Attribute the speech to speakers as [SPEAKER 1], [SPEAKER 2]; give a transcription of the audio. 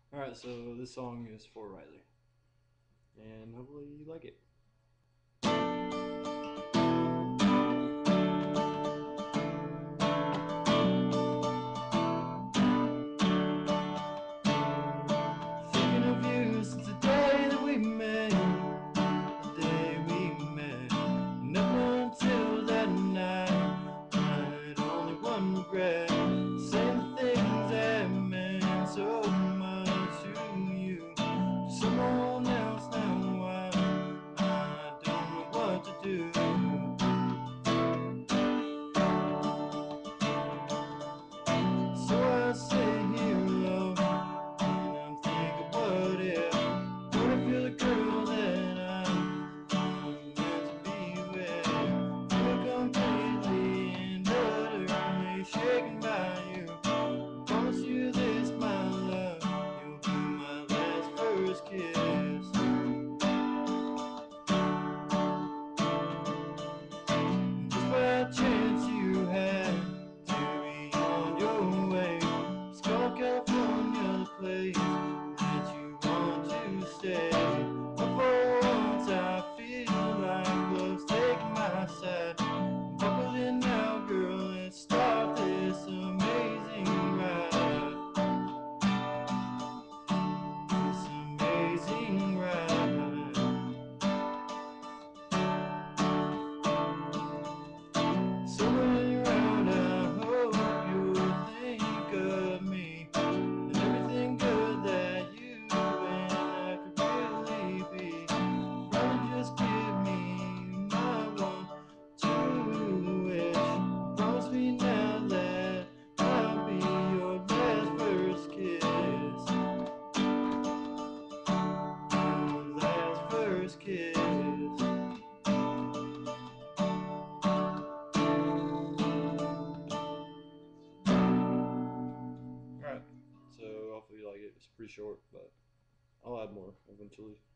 [SPEAKER 1] Alright, so this song is for Riley, and hopefully you like it. Thinking of you since the day that we met, the day we met. And up until that night, I had only one regret, saying the things that meant so much to you. To someone else now, I don't know what to do. So I sit here alone, and I'm thinking, what if you're the girl that I'm meant to be with? Feel completely and utterly shaken by you. Promise you this, my love, you'll be my last first kiss. Just by chance you had to be on your way. It's called California, the place that you want to stay. But for once I feel like love's taking my side. Buckle in now, girl, let's start this amazing ride. This amazing ride. Somewhere around, I hope you'll think of me and everything good that you and I could really be. Brother, just give me my one true wish. Promise me now that I'll be your last first kiss. Your last first kiss. Alright, so hopefully you like it. It's pretty short, but I'll add more eventually.